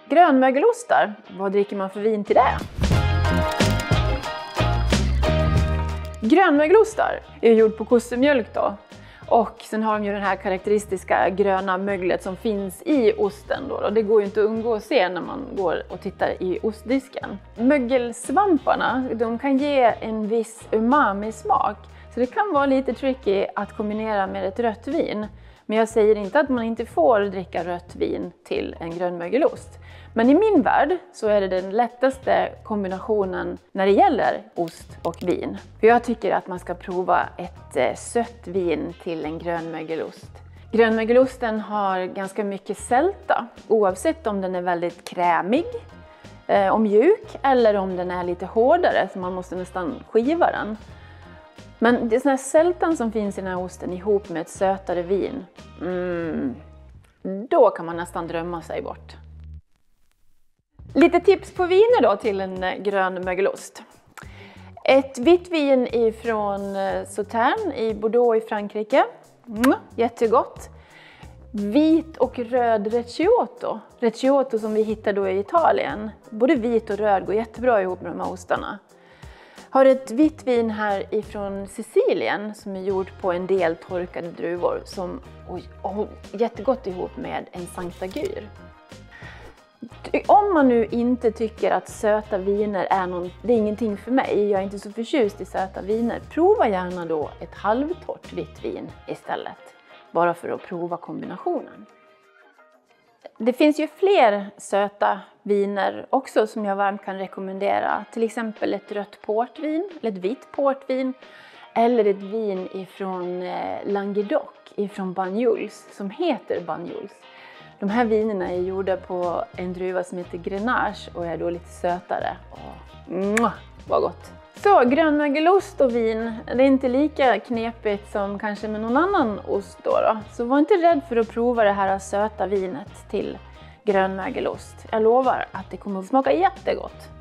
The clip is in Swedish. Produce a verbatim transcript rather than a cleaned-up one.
Grönmögelostar, vad dricker man för vin till det? Grönmögelostar är gjord på kossemjölk då. Och sen har de ju den här karaktäristiska gröna möglet som finns i osten då. Och det går ju inte att undgå att se när man går och tittar i ostdisken. Mögelsvamparna, de kan ge en viss umami-smak. Så det kan vara lite tricky att kombinera med ett rött vin. Men jag säger inte att man inte får dricka rött vin till en grönmögelost. Men i min värld så är det den lättaste kombinationen när det gäller ost och vin. För jag tycker att man ska prova ett sött vin till en grönmögelost. Grönmögelosten har ganska mycket sälta, oavsett om den är väldigt krämig och mjuk eller om den är lite hårdare så man måste nästan skiva den. Men det är sån här sältan som finns i den här osten ihop med ett sötare vin. Mm, då kan man nästan drömma sig bort. Lite tips på viner då till en grönmögelost. Ett vitt vin ifrån Sauternes i Bordeaux i Frankrike. Mm, jättegott. Vit och röd recioto. Recioto som vi hittar då i Italien. Både vit och röd går jättebra ihop med de här ostarna. Har ett vitt vin här ifrån Sicilien som är gjort på en del torkade druvor som oj, oh, jättegott ihop med en Saint-Agur. Om man nu inte tycker att söta viner är någon, det är ingenting för mig, jag är inte så förtjust i söta viner, prova gärna då ett halvtorrt vitt vin istället. Bara för att prova kombinationen. Det finns ju fler söta viner också som jag varmt kan rekommendera. Till exempel ett rött portvin, eller ett vitt portvin. Eller ett vin ifrån Languedoc, ifrån Banyuls, som heter Banyuls. De här vinerna är gjorda på en druva som heter Grenache och är då lite sötare. Åh, vad gott! Så, grönmögelost och vin, det är inte lika knepigt som kanske med någon annan ost då, då. Så var inte rädd för att prova det här söta vinet till grönmögelost. Jag lovar att det kommer att smaka jättegott.